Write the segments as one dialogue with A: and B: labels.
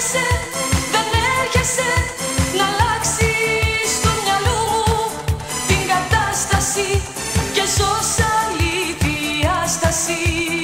A: έρχεσαι, δεν έρχεσαι να αλλάξεις του μυαλού μου την κατάσταση και ζω σ' άλλη διάσταση.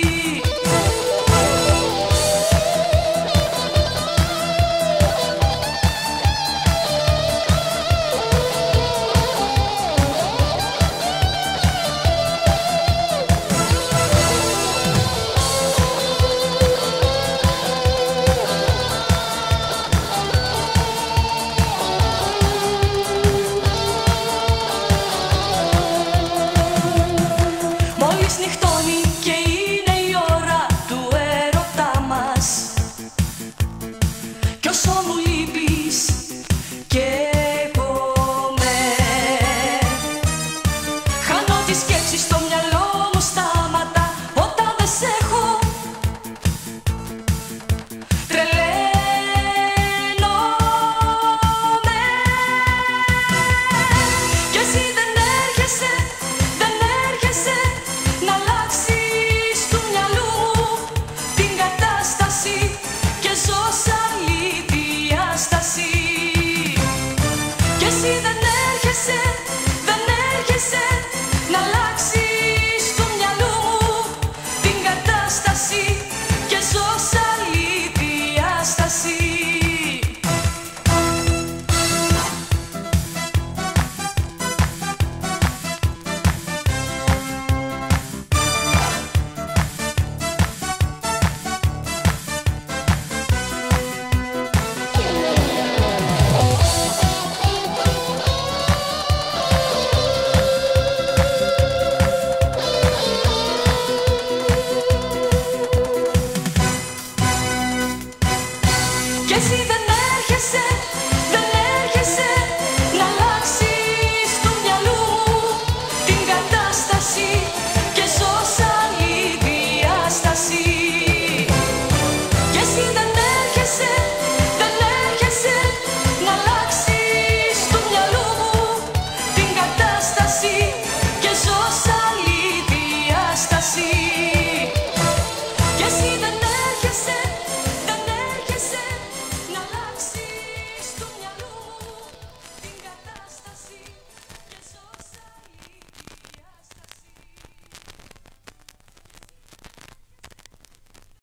A: Νυχτώνει και είναι η ώρα του έρωτά μας κι όσο μου λείπεις καίγομαι. Χάνω τη σκέψη στο μυαλό μου στάματα όταν δεν σ' έχω. Τρελαίνομαι κι εσύ δεν έρχεσαι, δεν έρχεσαι να αλλάξεις του μυαλού μου την κατάσταση και ζω σ' άλλη διάσταση. Κι εσύ δεν έρχεσαι, δεν έρχεσαι να αλλάξεις του μυαλού μου την κατάσταση και ζω σ' άλλη διάσταση. Και εσύ δεν